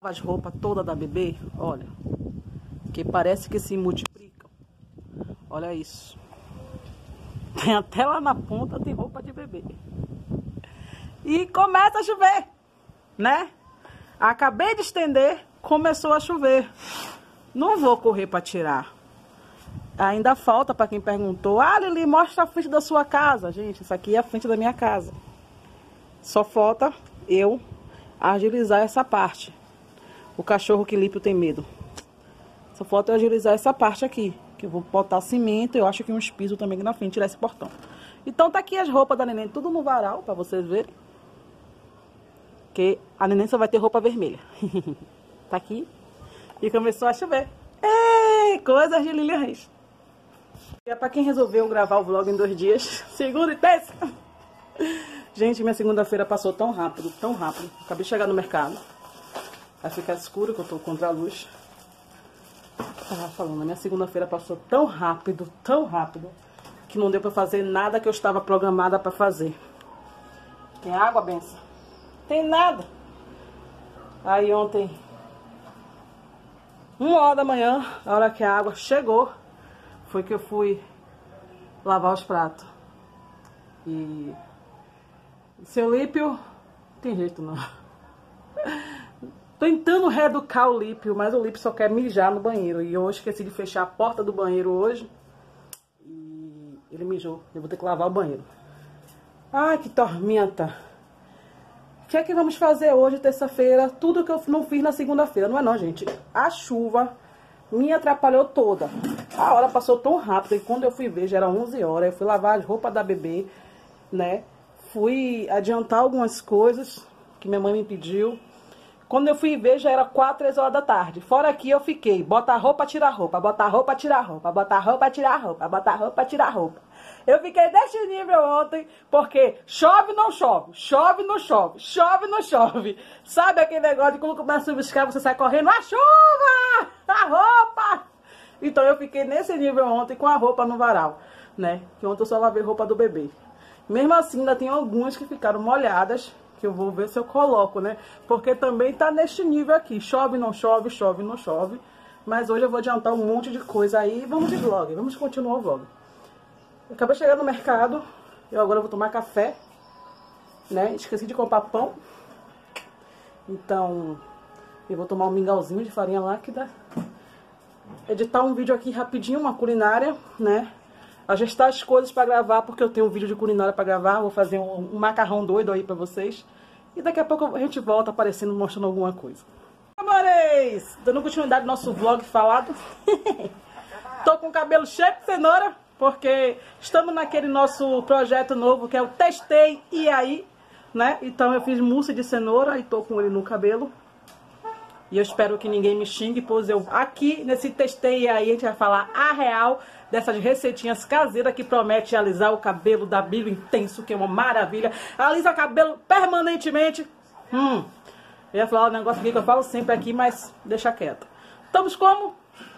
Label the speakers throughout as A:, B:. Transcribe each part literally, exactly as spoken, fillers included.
A: As roupas todas da bebê, olha, que parece que se multiplicam. Olha isso. Tem até lá na ponta, tem roupa de bebê. E começa a chover, né? Acabei de estender, começou a chover. Não vou correr para tirar. Ainda falta, para quem perguntou, ah, Lili, mostra a frente da sua casa. Gente, isso aqui é a frente da minha casa. Só falta eu agilizar essa parte. O cachorro que Lípio tem medo. Só falta eu agilizar essa parte aqui. Que eu vou botar cimento. Eu acho que uns pisos também aqui na frente. Tirar esse portão. Então tá aqui as roupas da neném. Tudo no varal. Pra vocês verem. Que a neném só vai ter roupa vermelha. Tá aqui. E começou a chover. Ei, coisas de Lilian Reis. É pra quem resolveu gravar o vlog em dois dias. Segunda e terça. Gente, minha segunda-feira passou tão rápido. Tão rápido. Acabei de chegar no mercado. Vai ficar escuro, que eu tô contra a luz. Tava falando, a minha segunda-feira passou tão rápido, tão rápido, que não deu pra fazer nada que eu estava programada pra fazer. Tem água, benção? Tem nada. Aí ontem, uma hora da manhã, a hora que a água chegou, foi que eu fui lavar os pratos. E seu Lípio, não tem jeito não. Tentando reeducar o Lípio, mas o Lípio só quer mijar no banheiro. E eu esqueci de fechar a porta do banheiro hoje. E ele mijou. Eu vou ter que lavar o banheiro. Ai, que tormenta. O que é que vamos fazer hoje, terça-feira? Tudo que eu não fiz na segunda-feira. Não é não, gente. A chuva me atrapalhou toda. A hora passou tão rápido. E quando eu fui ver, já era onze horas. Eu fui lavar as roupas da bebê, né? Fui adiantar algumas coisas que minha mãe me pediu. Quando eu fui ver, já era quatro, três horas da tarde. Fora aqui eu fiquei, bota a roupa, tira a roupa, bota a roupa, tira a roupa, bota a roupa, tira a roupa, bota a roupa, tira a roupa. Eu fiquei desse nível ontem, porque chove, não chove, chove, não chove, chove, não chove. Sabe aquele negócio de quando começa a buscar, você sai correndo, a chuva, a roupa. Então eu fiquei nesse nível ontem com a roupa no varal, né? Que ontem eu só lavei roupa do bebê. Mesmo assim, ainda tem algumas que ficaram molhadas, que eu vou ver se eu coloco, né? Porque também tá neste nível aqui. Chove, não chove, chove, não chove. Mas hoje eu vou adiantar um monte de coisa aí. Vamos de vlog, vamos continuar o vlog. Eu acabei de chegar no mercado. Eu agora vou tomar café, né? Esqueci de comprar pão. Então, eu vou tomar um mingauzinho de farinha láquida. Editar um vídeo aqui rapidinho, uma culinária, né? Ajustar as coisas pra gravar, porque eu tenho um vídeo de culinária pra gravar. Vou fazer um, um macarrão doido aí pra vocês. E daqui a pouco a gente volta aparecendo, mostrando alguma coisa. Amores, dando continuidade ao nosso vlog falado. Tô com o cabelo cheio de cenoura, porque estamos naquele nosso projeto novo, que é o Testei e Aí, né? Então eu fiz mousse de cenoura e tô com ele no cabelo. E eu espero que ninguém me xingue, pois eu aqui nesse Testei e Aí a gente vai falar a real dessas receitinhas caseiras que promete alisar o cabelo da Bíblia Intenso, que é uma maravilha. Alisa o cabelo permanentemente. Hum, eu ia falar um negócio aqui que eu falo sempre aqui, mas deixa quieto. Estamos como?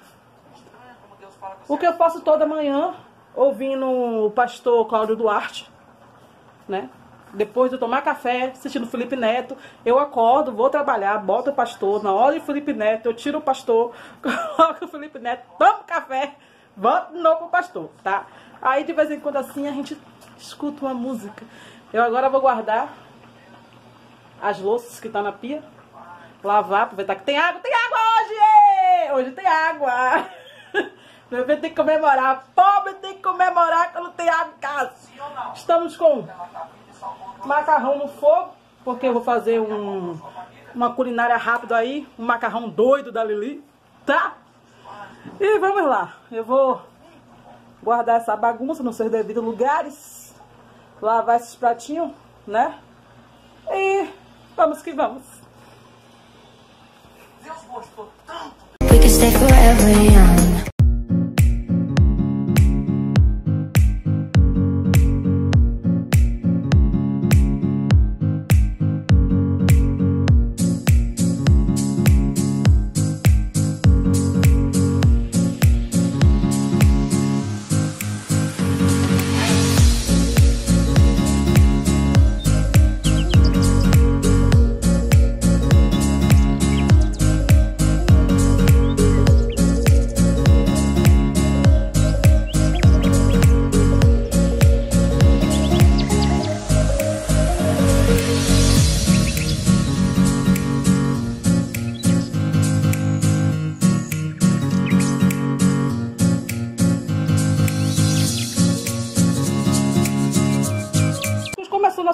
A: O que eu faço toda manhã, ouvindo o pastor Cláudio Duarte, né? Depois de tomar café, assistindo Felipe Neto, eu acordo, vou trabalhar, boto o pastor. Na hora de Felipe Neto, eu tiro o pastor, coloco o Felipe Neto, tomo café, volto de novo pro pastor, tá? Aí de vez em quando assim a gente escuta uma música. Eu agora vou guardar as louças que tá na pia, lavar, aproveitar que tem água. Tem água hoje! Hoje tem água! Meu filho tem que comemorar. Pobre tem que comemorar quando tem água em casa. Estamos com macarrão no fogo, porque eu vou fazer um, uma culinária rápida aí, um macarrão doido da Lili, tá? E vamos lá, eu vou guardar essa bagunça nos seus devidos lugares, lavar esses pratinhos, né? E vamos que vamos. Deus gostou tanto. We can stay forever young.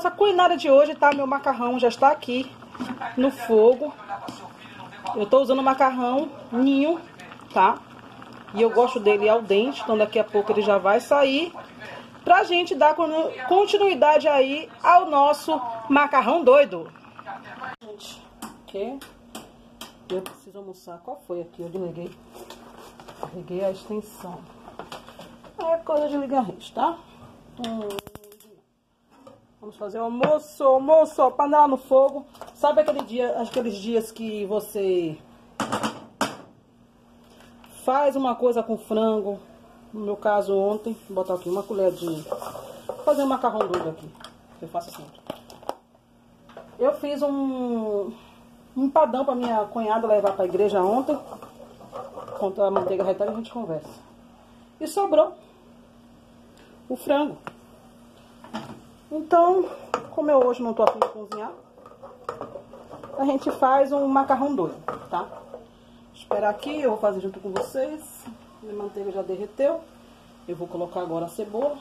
A: nossa culinária de hoje, tá? Meu macarrão já está aqui no fogo. Eu tô usando o macarrão ninho, tá? E eu gosto dele ao dente, então daqui a pouco ele já vai sair. Pra gente dar continuidade aí ao nosso macarrão doido. Gente, que eu preciso almoçar. Qual foi aqui? Eu desliguei. Liguei a extensão. É coisa de ligar a rede, tá? Hum. Vamos fazer o almoço, almoço, ó, panela no fogo. Sabe aquele dia, aqueles dias que você faz uma coisa com frango? No meu caso ontem, vou botar aqui uma colher de... Vou fazer um macarrão doido aqui, que eu faço sempre. Eu fiz um, um empadão pra minha cunhada levar pra igreja ontem. Quando a manteiga retalha a gente conversa. E sobrou o frango. Então, como eu hoje não tô afim de cozinhar, a gente faz um macarrão doido, tá? Esperar aqui, eu vou fazer junto com vocês. Minha manteiga já derreteu. Eu vou colocar agora a cebola.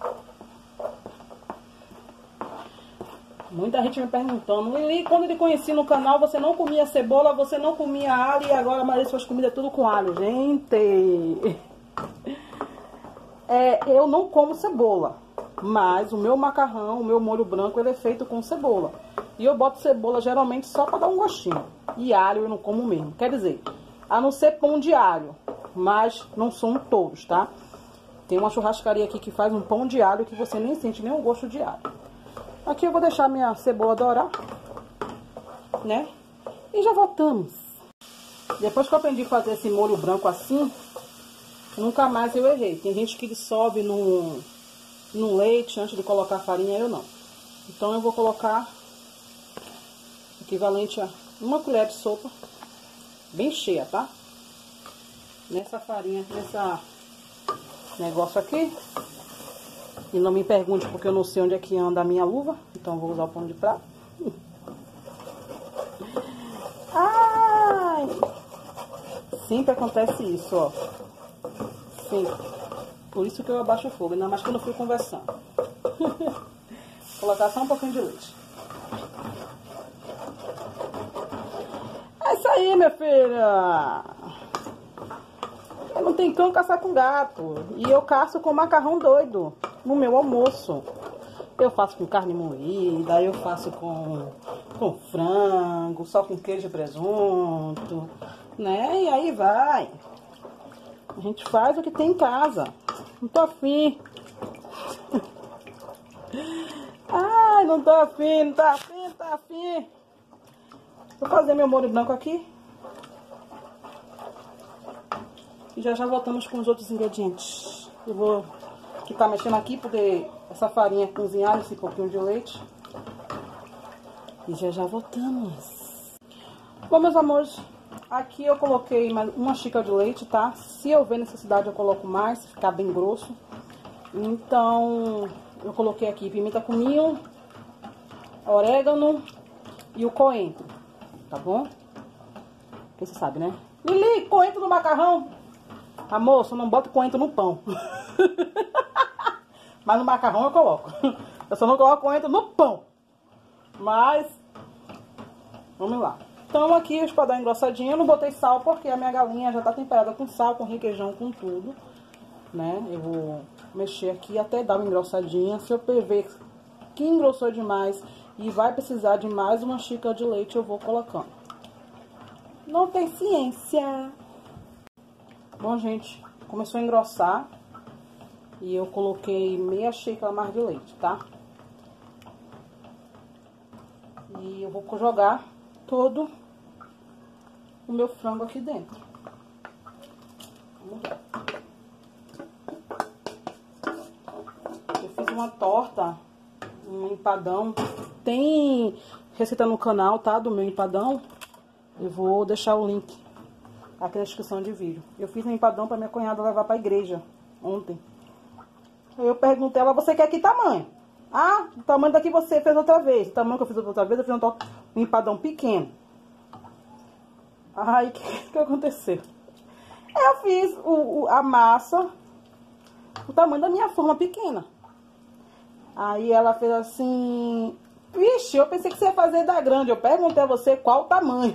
A: Muita gente me perguntando, Lili, quando eu te conheci no canal, você não comia cebola, você não comia alho, e agora a Maria faz comida tudo com alho. Gente, é, eu não como cebola. Mas o meu macarrão, o meu molho branco, ele é feito com cebola. E eu boto cebola geralmente só pra dar um gostinho. E alho eu não como mesmo. Quer dizer, a não ser pão de alho. Mas não são todos, tá? Tem uma churrascaria aqui que faz um pão de alho que você nem sente nem o gosto de alho. Aqui eu vou deixar minha cebola dourar, né? E já voltamos. Depois que eu aprendi a fazer esse molho branco assim, nunca mais eu errei. Tem gente que dissolve no... no leite antes de colocar a farinha, eu não. Então eu vou colocar equivalente a uma colher de sopa, bem cheia, tá? Nessa farinha, nessa negócio aqui. E não me pergunte porque eu não sei onde é que anda a minha luva, então eu vou usar o pano de prato. Ai! Sempre acontece isso, ó. Sempre. Por isso que eu abaixo o fogo, ainda mais quando eu fui conversando. Vou colocar só um pouquinho de leite. É isso aí, minha filha. Eu não tenho cão caçar com gato. E eu caço com macarrão doido no meu almoço. Eu faço com carne moída, eu faço com, com frango, só com queijo e presunto, né? E aí vai. A gente faz o que tem em casa. Não tô afim. Ai, não tô afim, não tô afim, não tô afim. Vou fazer meu molho branco aqui. E já já voltamos com os outros ingredientes. Eu vou ficar mexendo aqui, porque essa farinha cozinhar esse pouquinho de leite. E já já voltamos. Bom, meus amores, aqui eu coloquei mais uma xícara de leite, tá? Se eu ver necessidade eu coloco mais, se ficar bem grosso. Então, eu coloquei aqui pimenta cominho, orégano e o coentro, tá bom? Porque você sabe, né? Lili, coentro no macarrão? A moça, não bota coentro no pão. Mas no macarrão eu coloco. Eu só não coloco coentro no pão. Mas, vamos lá. Então aqui, para dar engrossadinha, eu não botei sal porque a minha galinha já tá temperada com sal, com requeijão, com tudo, né? Eu vou mexer aqui até dar uma engrossadinha. Se eu ver que engrossou demais e vai precisar de mais uma xícara de leite, eu vou colocando. Não tem ciência. Bom, gente, começou a engrossar e eu coloquei meia xícara mais de leite, tá? E eu vou jogar todo o meu frango aqui dentro. Vamos lá. Eu fiz uma torta, um empadão. Tem receita no canal, tá? Do meu empadão. Eu vou deixar o link aqui na descrição de vídeo. Eu fiz um empadão pra minha cunhada levar pra igreja ontem. Aí eu perguntei a ela, você quer que tamanho? Ah, o tamanho daqui você fez outra vez. O tamanho que eu fiz outra vez, eu fiz um, um empadão pequeno. Aí, o que, que aconteceu? Eu fiz o, o, a massa, o tamanho da minha forma pequena. Aí ela fez assim... Vixe, eu pensei que você ia fazer da grande. Eu perguntei a você qual o tamanho.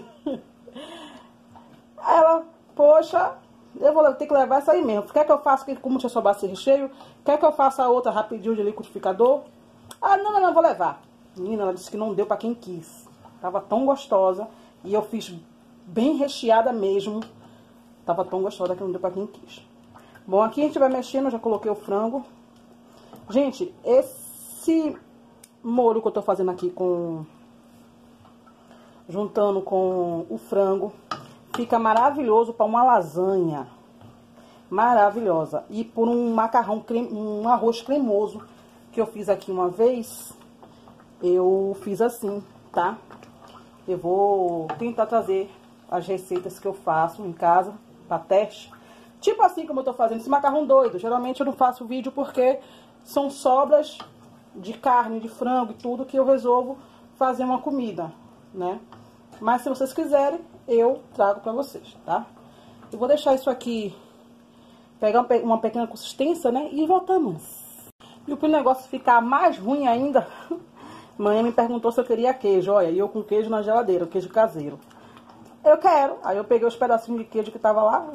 A: Aí ela, poxa, eu vou ter que levar essa aí mesmo. Quer que eu faça, como tinha sobrado esse recheio, quer que eu faça a outra rapidinho de liquidificador? Ah, não, não, não, vou levar. Menina, ela disse que não deu pra quem quis. Tava tão gostosa. E eu fiz bem recheada mesmo. Tava tão gostosa que não deu pra quem quis. Bom, aqui a gente vai mexendo, já coloquei o frango. Gente, esse molho que eu tô fazendo aqui com... juntando com o frango, fica maravilhoso para uma lasanha. Maravilhosa. E por um macarrão, crem... um arroz cremoso que eu fiz aqui uma vez, eu fiz assim, tá? Eu vou tentar trazer as receitas que eu faço em casa para teste. Tipo assim como eu tô fazendo esse macarrão doido. Geralmente eu não faço vídeo porque são sobras de carne, de frango e tudo que eu resolvo fazer uma comida, né? Mas se vocês quiserem, eu trago pra vocês, tá? Eu vou deixar isso aqui, pegar uma pequena consistência, né? E voltamos. E pro negócio ficar mais ruim ainda, mãe me perguntou se eu queria queijo. Olha, e eu com queijo na geladeira, queijo caseiro. Eu quero. Aí eu peguei os pedacinhos de queijo que tava lá.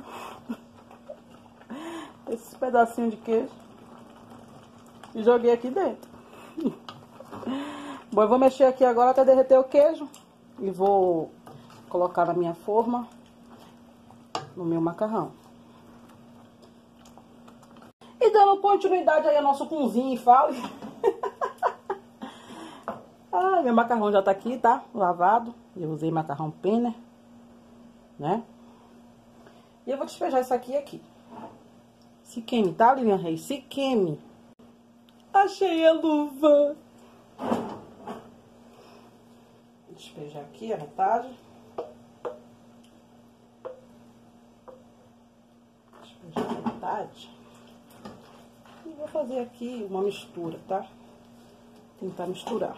A: Esses pedacinhos de queijo. E joguei aqui dentro. Bom, eu vou mexer aqui agora até derreter o queijo. E vou colocar na minha forma, no meu macarrão. E dando continuidade aí ao nosso pãozinho e fale. Ah, meu macarrão já tá aqui, tá? Lavado. Eu usei macarrão Penner, né? E eu vou despejar isso aqui aqui. Se queime, tá, Lilian Reis? Se queime. Achei a luva. Despejar aqui a metade. Despejar a metade. E vou fazer aqui uma mistura, tá? Tentar misturar.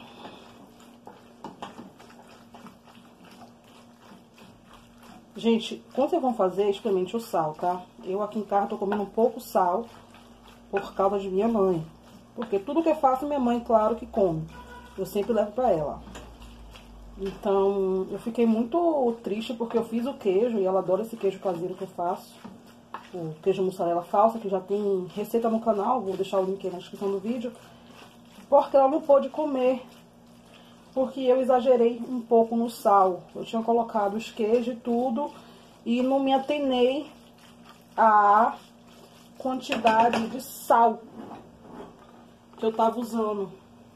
A: Gente, quando vocês vão fazer, experimente o sal, tá? Eu aqui em casa tô comendo um pouco sal por causa de minha mãe. Porque tudo que eu faço, minha mãe, claro que come. Eu sempre levo pra ela. Então, eu fiquei muito triste porque eu fiz o queijo e ela adora esse queijo caseiro que eu faço. O queijo mussarela falsa, que já tem receita no canal, vou deixar o link aí na descrição do vídeo. Porque ela não pôde comer, porque eu exagerei um pouco no sal. Eu tinha colocado os queijos e tudo e não me atenei à quantidade de sal que eu tava usando.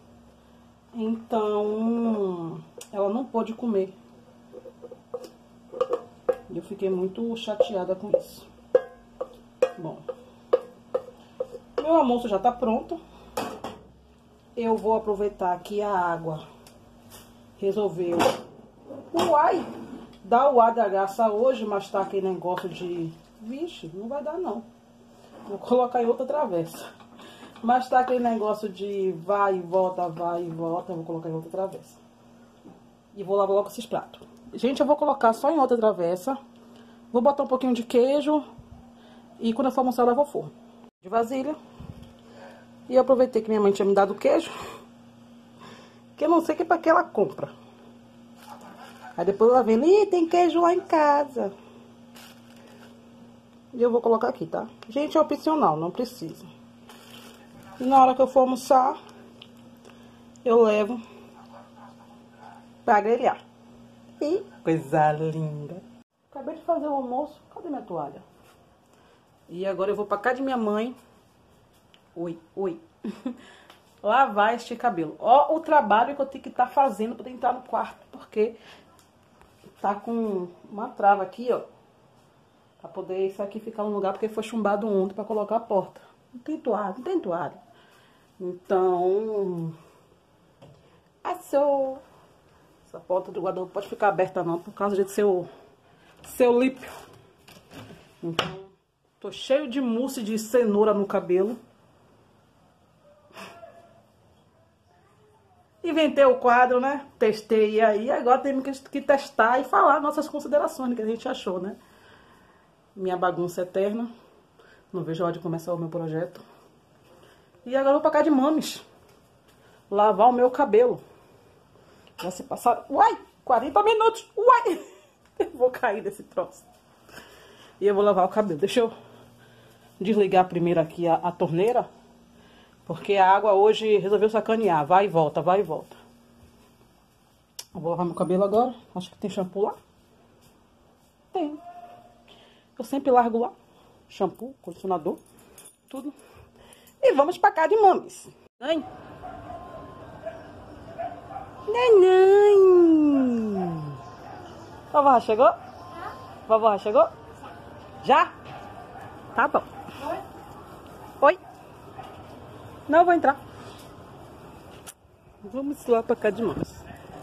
A: Então, ela não pôde comer. E eu fiquei muito chateada com isso. Bom, meu almoço já tá pronto. Eu vou aproveitar que a água resolveu uai, dar o ar da graça hoje, mas tá aquele negócio de... Vixe, não vai dar não. Vou colocar em outra travessa. Mas tá aquele negócio de vai e volta, vai e volta. Eu vou colocar em outra travessa. E vou lavar logo esses pratos. Gente, eu vou colocar só em outra travessa. Vou botar um pouquinho de queijo. E quando eu for almoçar, eu levo ao forno. De vasilha. E eu aproveitei que minha mãe tinha me dado queijo. Que eu não sei que pra que ela compra. Aí depois ela vem, ih, tem queijo lá em casa. E eu vou colocar aqui, tá? Gente, é opcional, não precisa. E na hora que eu for almoçar, eu levo pra grelhar. E coisa linda. Acabei de fazer o almoço. Cadê minha toalha? E agora eu vou pra cá de minha mãe. Oi, oi. Lavar este cabelo. Ó o trabalho que eu tenho que estar tá fazendo pra entrar no quarto. Porque tá com uma trava aqui, ó. Pra poder isso aqui ficar no lugar. Porque foi chumbado ontem pra colocar a porta. Não tem toalha, não tem toalha. Então, assou. Essa porta do guarda-roupa pode ficar aberta não, por causa de seu, seu lípio. Então, tô cheio de mousse de cenoura no cabelo. Inventei o quadro, né? Testei aí, agora temos que testar e falar nossas considerações, que a gente achou, né? Minha bagunça eterna. Não vejo a hora de começar o meu projeto. E agora eu vou pra cá de mames. lavar o meu cabelo. Já se passaram, uai, quarenta minutos, uai. Eu vou cair desse troço. E eu vou lavar o cabelo. Deixa eu desligar primeiro aqui a, a torneira. Porque a água hoje resolveu sacanear. Vai e volta, vai e volta. Eu vou lavar meu cabelo agora. Acho que tem shampoo lá. Tem. Eu sempre largo lá. Shampoo, condicionador, tudo. E vamos pra cá de mames. Neném. Neném. Vovó já chegou? Vovó já chegou? Já? Tá bom. Oi? Oi? Não, eu vou entrar. Vamos lá pra cá de mames.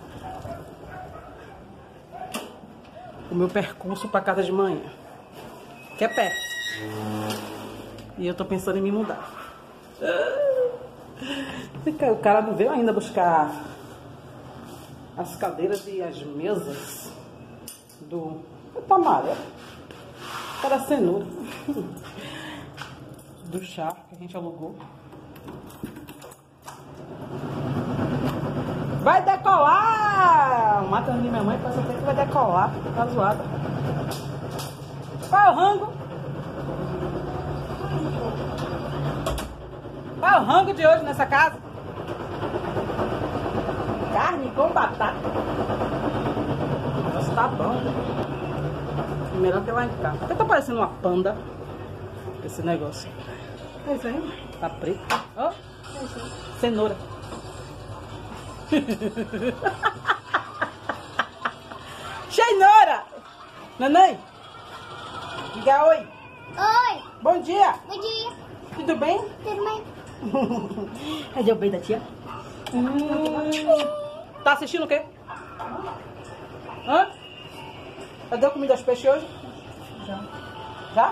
A: O meu percurso pra casa de manhã. Que é perto. E eu tô pensando em me mudar. O cara não veio ainda buscar as cadeiras e as mesas do amarelo. Para a cenoura. Do chá que a gente alugou. Vai decolar! O mato de minha mãe passa até que vai decolar. Tá zoada. Qual é o rango? Qual é o rango de hoje nessa casa? Carne com batata. Nossa, tá bom. Melhor que lá em casa. Até tá parecendo uma panda. Esse negócio. É isso aí. Tá preto. Ó. Oh, cenoura. Cenoura! Neném! Diga oi.
B: Oi.
A: Bom dia.
B: Bom dia.
A: Tudo bem?
B: Tudo bem?
A: Cadê o bem da tia? Hum, tá assistindo o quê? Hã? Já deu comida aos peixes hoje? Já. Já?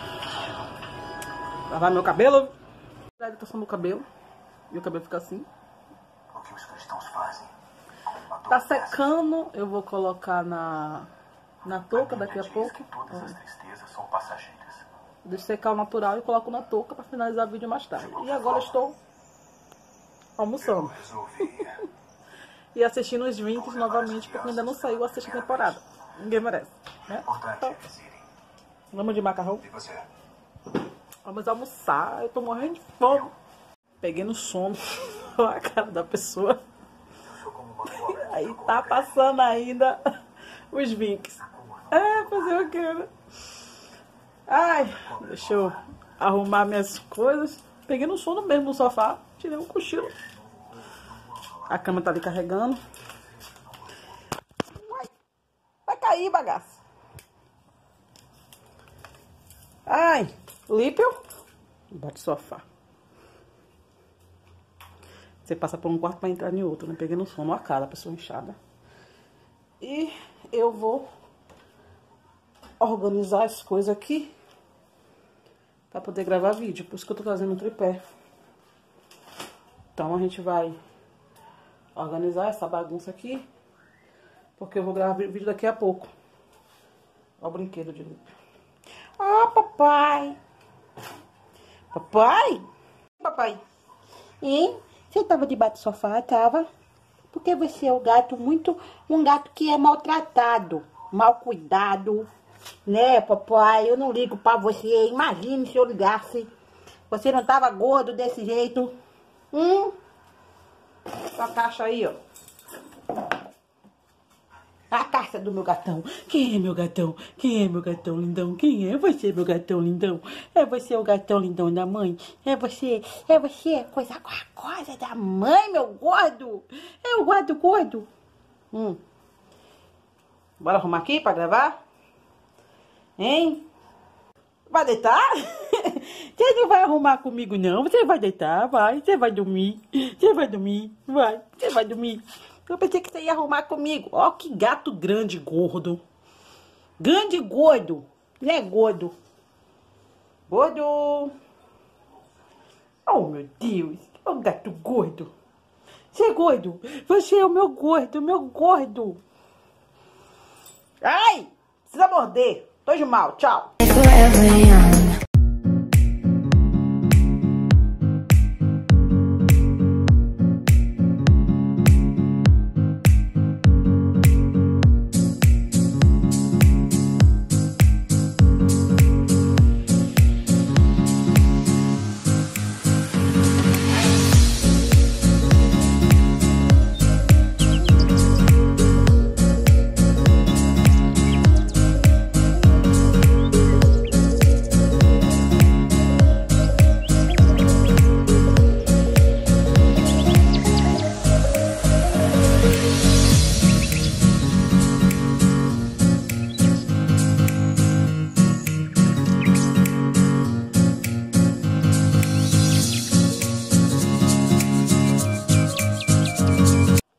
A: Lavar meu cabelo. Eu tô só no cabelo. E o cabelo fica assim.
C: O que os cristãos fazem?
A: Tá secando. Eu vou colocar na, na touca daqui a pouco.
C: Todas as tristezas são passageiras.
A: Deixo secar o natural e coloco na touca pra finalizar o vídeo mais tarde. E agora estou almoçando.
C: Resolvi.
A: E assistindo os vinhos novamente, porque ainda não saiu a sexta temporada. Ninguém merece, né? Então, vamos de macarrão?
C: E você?
A: Vamos almoçar. Eu tô morrendo de fome. Peguei no sono. Olha a cara da pessoa. Aí tá passando ainda os vinhos. É, fazer o quê, né? Ai, deixa eu arrumar minhas coisas. Peguei no sono mesmo no sofá. Tirei um cochilo. A cama tá ali carregando. Uai, vai cair, bagaço. Ai, Lípio. Bate sofá. Você passa por um quarto pra entrar em outro, né? Peguei no sono a cara, a pessoa inchada. E eu vou organizar as coisas aqui pra poder gravar vídeo. Por isso que eu tô trazendo um tripé. Então a gente vai organizar essa bagunça aqui, porque eu vou gravar vídeo daqui a pouco. Olha o brinquedo de Lípio. Ah, papai! Papai? Papai?
B: Hein? Você tava debaixo do sofá, tava? Porque você é um gato muito... Um gato que é maltratado, mal cuidado, né, papai? Eu não ligo pra você. Imagine se eu ligasse. Você não tava gordo desse jeito. Hum?
A: Essa caixa aí, ó.
B: A caixa do meu gatão.
A: Quem é meu gatão? Quem é meu gatão lindão? Quem é você, meu gatão lindão? É você o gatão lindão da mãe? É você?
B: É você? Coisa coisa da mãe, meu gordo. É o gordo gordo.
A: Hum. Bora arrumar aqui pra gravar? Hein? Vai deitar? Você não vai arrumar comigo, não. Você vai deitar, vai. Você vai dormir. Você vai dormir. Vai. Você vai dormir. Eu pensei que você ia arrumar comigo. Ó, que gato grande, gordo. Grande e gordo. Ele é gordo. Gordo. Oh, meu Deus. É um gato gordo. Você é gordo. Você é o meu gordo, meu gordo. Ai, precisa morder. Tô de mal. Tchau.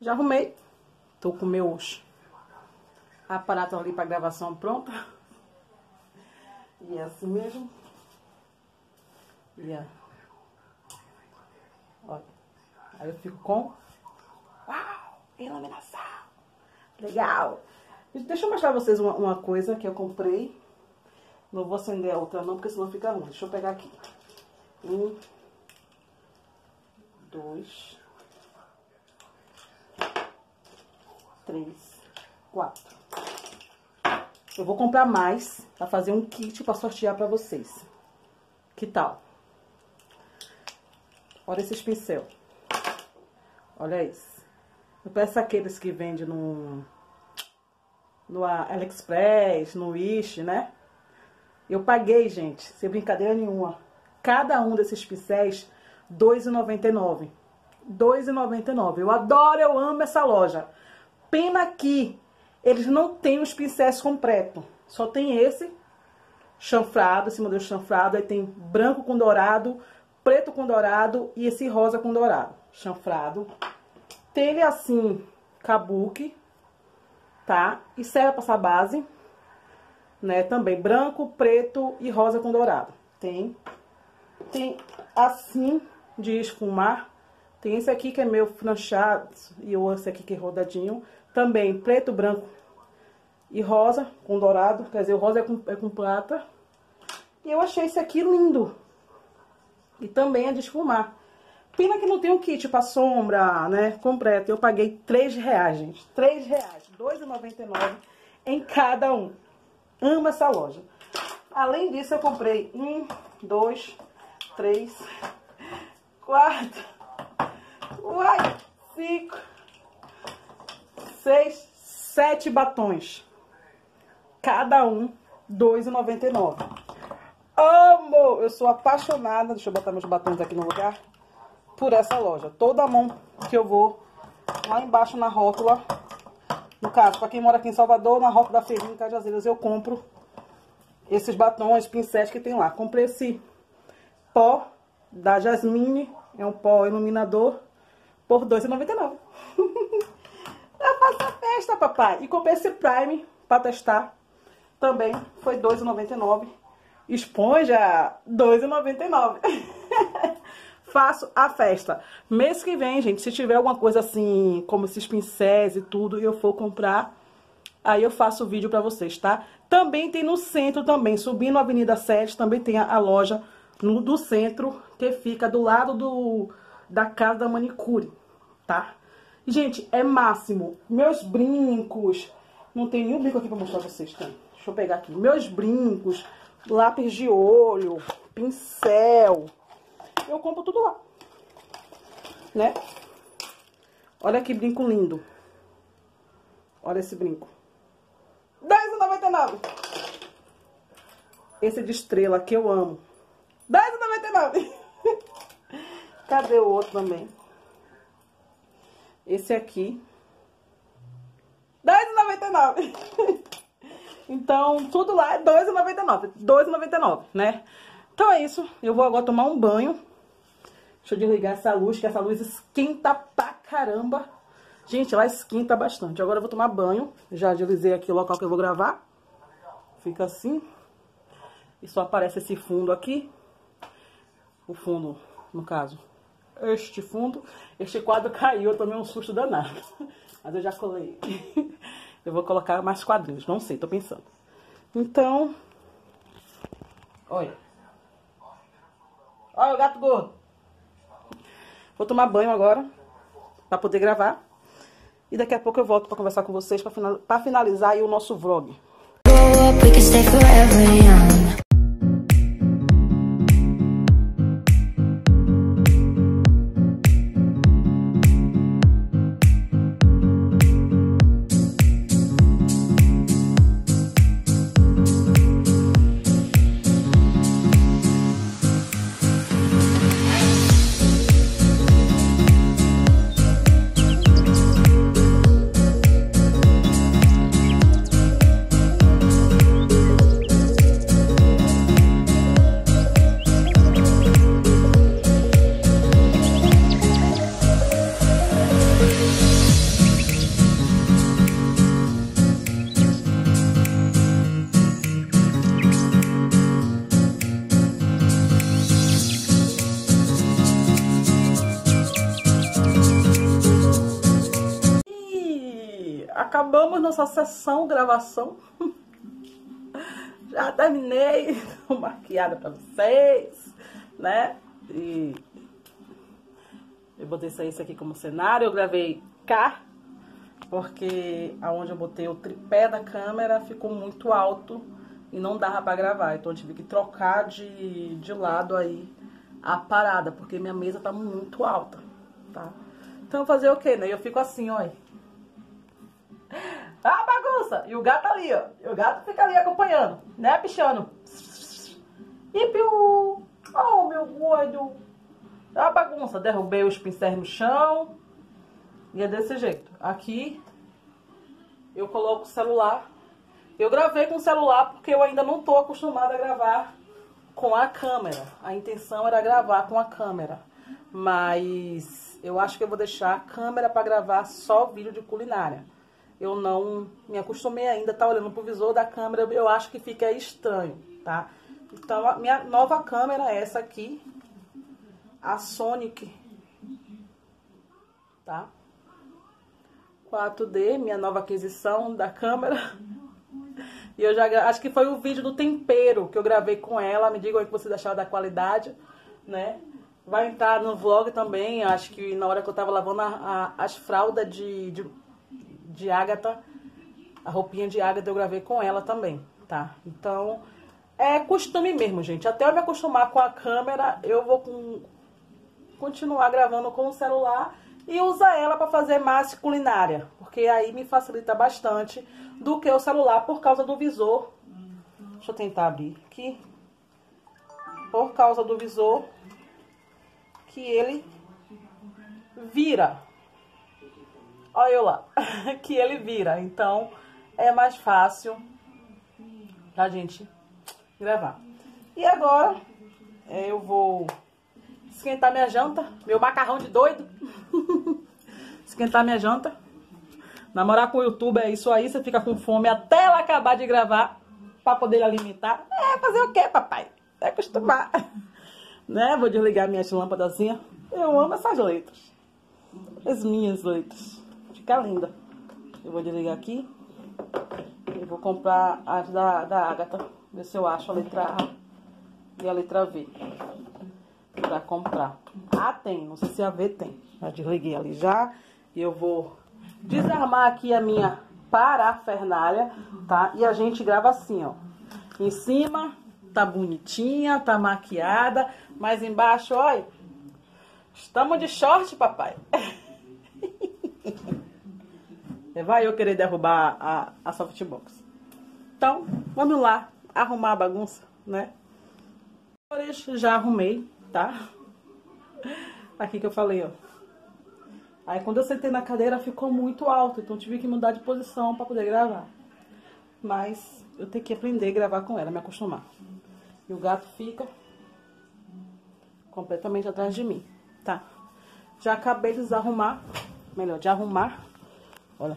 A: Já arrumei. Tô com meus aparatos ali pra gravação pronta. E é assim mesmo. E é. Olha. Aí eu fico com... Uau! Iluminação! Legal! Deixa eu mostrar pra vocês uma, uma coisa que eu comprei. Não vou acender a outra não, porque senão fica ruim. Deixa eu pegar aqui. Um... Dois... Três... Quatro. Eu vou comprar mais pra fazer um kit pra sortear pra vocês. Que tal? Olha esses pincel. Olha isso. Eu peço aqueles que vendem no, no AliExpress, no Wish, né? Eu paguei, gente, sem brincadeira nenhuma, cada um desses pincéis dois reais e noventa e nove centavos. dois reais e noventa e nove centavos. Eu adoro, eu amo essa loja. Pena que eles não têm os pincéis completos. Só tem esse chanfrado, esse modelo chanfrado. Aí tem branco com dourado, preto com dourado e esse rosa com dourado. Chanfrado. Tem ele assim, kabuki, tá? E serve pra passar base, né? Também branco, preto e rosa com dourado. Tem. Tem assim, de esfumar. Tem esse aqui que é meio franchado e o esse aqui que é rodadinho. Também preto, branco e rosa com dourado. Quer dizer, o rosa é com, é com prata. E eu achei esse aqui lindo. E também é de esfumar. Pena que não tem um kit pra sombra, né, completo. Eu paguei três reais, gente. três reais. dois reais e noventa e nove centavos em cada um. Amo essa loja. Além disso, eu comprei um, dois, três, quatro, uai, cinco, seis, sete batons. Cada um, dois reais e noventa e nove centavos. Amo! Eu sou apaixonada. Deixa eu botar meus batons aqui no lugar. Por essa loja. Toda mão que eu vou lá embaixo na rótula. No caso, para quem mora aqui em Salvador, na rótula da Ferrinha, em Cajazeiras, eu compro esses batons, pincéis que tem lá. Comprei esse pó da Jasmine. É um pó iluminador por dois reais e noventa e nove centavos. Eu faço a festa, papai. E comprei esse Prime para testar. Também foi dois reais e noventa e nove centavos. Esponja, dois reais e noventa e nove centavos. Faço a festa. Mês que vem, gente, se tiver alguma coisa assim, como esses pincéis e tudo, e eu for comprar, aí eu faço o vídeo pra vocês, tá? Também tem no centro também, subindo a Avenida sete, também tem a, a loja no, do centro, que fica do lado do, da casa da manicure, tá? Gente, é máximo. Meus brincos, não tem nenhum brinco aqui pra mostrar pra vocês, tá? Deixa eu pegar aqui. Meus brincos, lápis de olho, pincel... Eu compro tudo lá, né? Olha que brinco lindo. Olha esse brinco. dez reais e noventa e nove centavos. Esse de estrela que eu amo. dez reais e noventa e nove centavos. Cadê o outro também? Esse aqui. dez reais e noventa e nove centavos. Então, tudo lá é dois reais e noventa e nove centavos. dois reais e noventa e nove centavos, né? Então é isso. Eu vou agora tomar um banho. Deixa eu desligar essa luz, que essa luz esquenta pra caramba. Gente, ela esquenta bastante. Agora eu vou tomar banho. Já deslizei aqui o local que eu vou gravar. Fica assim. E só aparece esse fundo aqui. O fundo, no caso, este fundo. Este quadro caiu, eu tomei um susto danado. Mas eu já colei. Eu vou colocar mais quadrinhos, não sei, tô pensando. Então, olha. Olha o gato gordo. Vou tomar banho agora, pra poder gravar. E daqui a pouco eu volto pra conversar com vocês, pra final- pra finalizar aí o nosso vlog. acabamos nossa sessão, gravação. Já terminei, tô maquiada pra vocês, né? E eu botei isso aqui como cenário, eu gravei cá, porque aonde eu botei o tripé da câmera ficou muito alto e não dava pra gravar. Então eu tive que trocar de, de lado aí a parada, porque minha mesa tá muito alta, tá? Então fazer o quê, né? Eu fico assim, olha. Ah, bagunça! E o gato ali, ó. E o gato fica ali acompanhando, né, pichando. E piu! Oh, meu gordo! Ah, bagunça! Derrubei os pincéis no chão. E é desse jeito. Aqui eu coloco o celular. Eu gravei com o celular porque eu ainda não tô acostumada a gravar com a câmera. A intenção era gravar com a câmera. Mas eu acho que eu vou deixar a câmera para gravar só vídeo de culinária. Eu não me acostumei ainda a estar olhando pro visor da câmera, eu acho que fica estranho, tá? Então, a minha nova câmera é essa aqui, a Sonic, tá? quatro D, minha nova aquisição da câmera. E eu já, acho que foi o vídeo do tempero que eu gravei com ela, me digam aí que vocês acharam da qualidade, né? Vai entrar no vlog também, acho que na hora que eu tava lavando a, a, as fraldas de... de de Ágata, a roupinha de Ágata eu gravei com ela também, tá? Então, é costume mesmo, gente. Até eu me acostumar com a câmera, eu vou com, continuar gravando com o celular e usar ela para fazer mais culinária, porque aí me facilita bastante do que o celular por causa do visor. Deixa eu tentar abrir aqui. Por causa do visor que ele vira. Olha eu lá, que ele vira, então é mais fácil pra gente gravar. E agora eu vou esquentar minha janta, meu macarrão de doido. Esquentar minha janta. Namorar com o YouTube é isso aí, você fica com fome até ela acabar de gravar pra poder alimentar. É, fazer o quê, papai? É acostumar. Né? Vou desligar minhas lâmpadazinhas. Eu amo essas letras. As minhas letras. Fica linda. Eu vou desligar aqui. Eu vou comprar as da, da Ágata. Ver se eu acho a letra A e a letra V. Pra comprar. Ah, tem. Não sei se a V tem. Já desliguei ali já. E eu vou desarmar aqui a minha parafernália, tá? E a gente grava assim, ó. Em cima tá bonitinha, tá maquiada. Mas embaixo, olha. Estamos de short, papai. Vai eu querer derrubar a, a softbox. Então, vamos lá arrumar a bagunça, né? Já arrumei, tá? Aqui que eu falei, ó. Aí quando eu sentei na cadeira ficou muito alto, então tive que mudar de posição pra poder gravar. Mas eu tenho que aprender a gravar com ela, me acostumar. E o gato fica completamente atrás de mim, tá? Já acabei de desarrumar, melhor, de arrumar. Olha.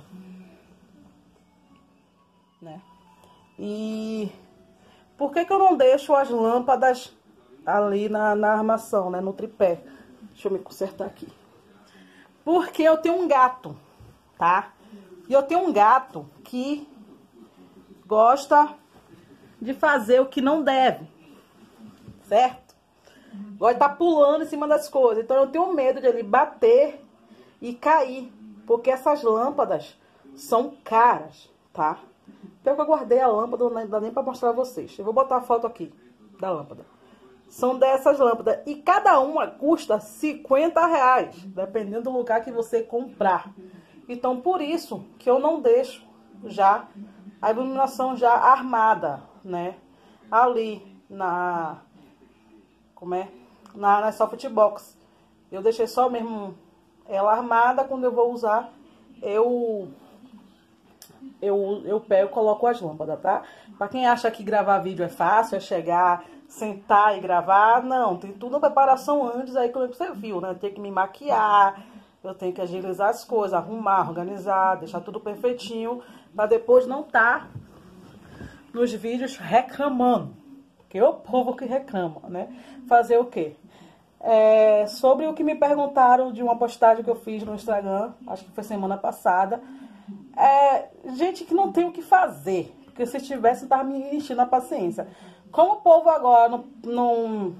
A: Né? E por que que eu não deixo as lâmpadas ali na, na armação, né? No tripé. Deixa eu me consertar aqui. Porque eu tenho um gato, tá? E eu tenho um gato que gosta de fazer o que não deve. Certo? Gosta de estar pulando em cima das coisas. Então eu tenho medo de ele bater e cair. Porque essas lâmpadas são caras, tá? Pior que eu guardei a lâmpada, não dá nem pra mostrar a vocês. Eu vou botar a foto aqui da lâmpada. São dessas lâmpadas. E cada uma custa cinquenta reais, dependendo do lugar que você comprar. Então, por isso que eu não deixo já a iluminação já armada, né? Ali na... Como é? Na, na softbox. Eu deixei só mesmo... ela armada, quando eu vou usar, eu eu, eu pego e coloco as lâmpadas, tá? Pra quem acha que gravar vídeo é fácil, é chegar, sentar e gravar, não, tem tudo a preparação antes aí, como você viu, né? Eu tenho que me maquiar, eu tenho que agilizar as coisas, arrumar, organizar, deixar tudo perfeitinho, pra depois não tá nos vídeos reclamando, porque é o povo que reclama, né? Fazer o quê? É, sobre o que me perguntaram de uma postagem que eu fiz no Instagram, acho que foi semana passada, é gente que não tem o que fazer. Porque se tivesse, tava me enchendo a paciência. Como o povo agora não, não,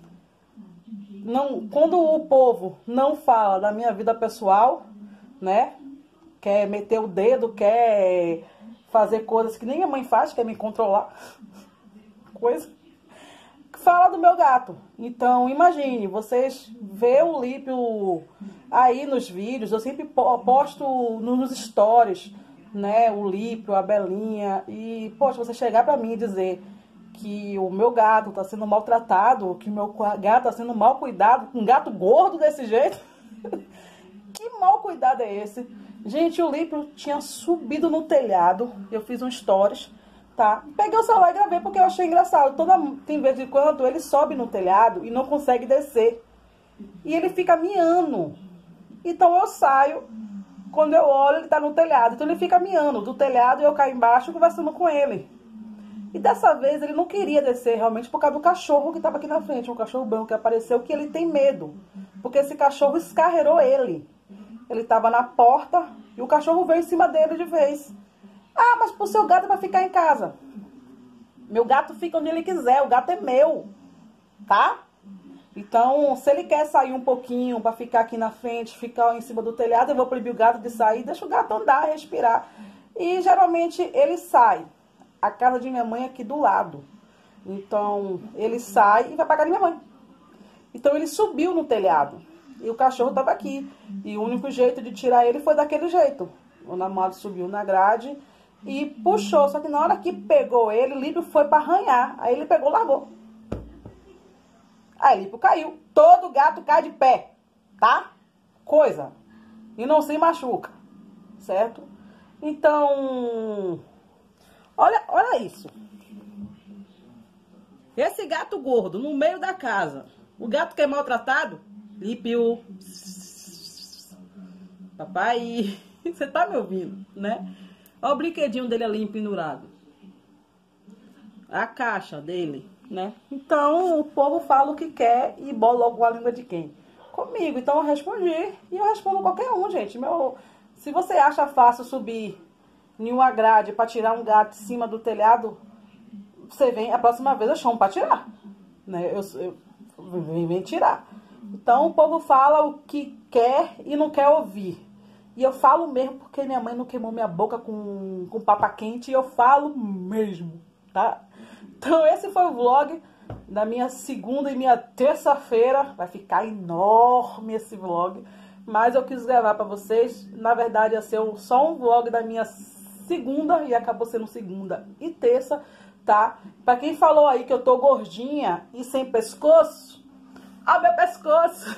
A: não... Quando o povo não fala da minha vida pessoal, né? Quer meter o dedo, quer fazer coisas que nem minha mãe faz, quer me controlar. Coisa. Fala do meu gato. Então, imagine, vocês vê o Lípio aí nos vídeos, eu sempre posto nos stories, né, o Lípio, a Belinha, e, poxa, você chegar pra mim e dizer que o meu gato tá sendo maltratado, que o meu gato tá sendo mal cuidado, um gato gordo desse jeito, que mal cuidado é esse? Gente, o Lípio tinha subido no telhado, eu fiz um stories, tá? Peguei o celular e gravei porque eu achei engraçado. Toda, tem vez de quando ele sobe no telhado e não consegue descer. E ele fica miando. Então eu saio, quando eu olho ele tá no telhado. Então ele fica miando do telhado e eu caio embaixo conversando com ele. E dessa vez ele não queria descer realmente por causa do cachorro que tava aqui na frente. Um cachorro branco que apareceu, que ele tem medo. Porque esse cachorro escarrerou ele. Ele tava na porta e o cachorro veio em cima dele de vez. Ah, mas pro seu gato vai ficar em casa. Meu gato fica onde ele quiser, o gato é meu, tá? Então, se ele quer sair um pouquinho pra ficar aqui na frente, ficar em cima do telhado, eu vou proibir o gato de sair, deixa o gato andar, respirar. E geralmente ele sai. A casa de minha mãe é aqui do lado. Então, ele sai e vai pra casa de minha mãe. Então, ele subiu no telhado. E o cachorro tava aqui. E o único jeito de tirar ele foi daquele jeito. O namorado subiu na grade e puxou. Só que na hora que pegou ele, o Lípio foi pra arranhar. Aí ele pegou e largou. Aí o Lípio caiu. Todo gato cai de pé, tá? Coisa. E não se machuca, certo? Então, olha, olha isso. Esse gato gordo no meio da casa. O gato que é maltratado, Lípio. Papai, você tá me ouvindo, né? Olha o brinquedinho dele ali pendurado. A caixa dele, né? Então, o povo fala o que quer e bola logo a língua de quem? Comigo. Então, eu respondi. E eu respondo qualquer um, gente. Meu, se você acha fácil subir em uma grade pra tirar um gato em cima do telhado, você vem, a próxima vez eu chamo pra tirar. Né? Eu, eu, vem, vem tirar. Então, o povo fala o que quer e não quer ouvir. E eu falo mesmo porque minha mãe não queimou minha boca com, com papa quente. E eu falo mesmo, tá? Então, esse foi o vlog da minha segunda e minha terça-feira. Vai ficar enorme esse vlog. Mas eu quis gravar pra vocês. Na verdade, ia ser só um vlog da minha segunda. E acabou sendo segunda e terça, tá? Pra quem falou aí que eu tô gordinha e sem pescoço, ó meu pescoço.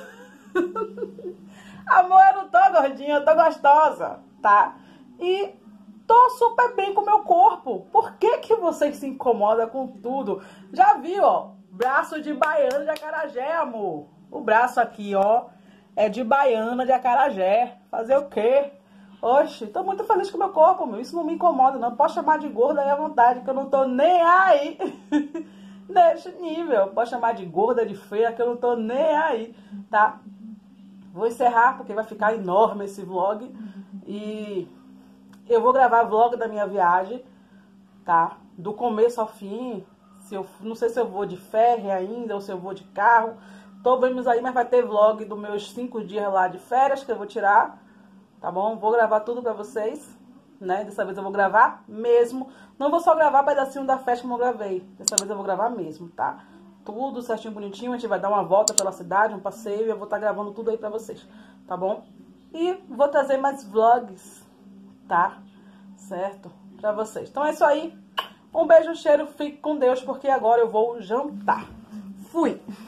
A: Amor, eu não tô gordinha, eu tô gostosa, tá? E tô super bem com o meu corpo. Por que que vocês se incomodam com tudo? Já viu, ó, braço de baiana de acarajé, amor. O braço aqui, ó, é de baiana de acarajé. Fazer o quê? Oxe, tô muito feliz com o meu corpo, meu. Isso não me incomoda, não. Pode chamar de gorda aí à vontade, que eu não tô nem aí. Nesse nível. Pode chamar de gorda, de feia, que eu não tô nem aí, tá? Vou encerrar, porque vai ficar enorme esse vlog. E eu vou gravar vlog da minha viagem, tá? Do começo ao fim. Se eu, não sei se eu vou de ferry ainda, ou se eu vou de carro. Tô vendo aí, mas vai ter vlog dos meus cinco dias lá de férias, que eu vou tirar. Tá bom? Vou gravar tudo pra vocês, né? Dessa vez eu vou gravar mesmo. Não vou só gravar pedacinho da festa como eu gravei. Dessa vez eu vou gravar mesmo, tá? Tudo certinho, bonitinho. A gente vai dar uma volta pela cidade, um passeio. Eu vou estar gravando tudo aí pra vocês, tá bom? E vou trazer mais vlogs, tá? Certo? Pra vocês. Então é isso aí. Um beijo, um cheiro. Fique com Deus, porque agora eu vou jantar. Fui!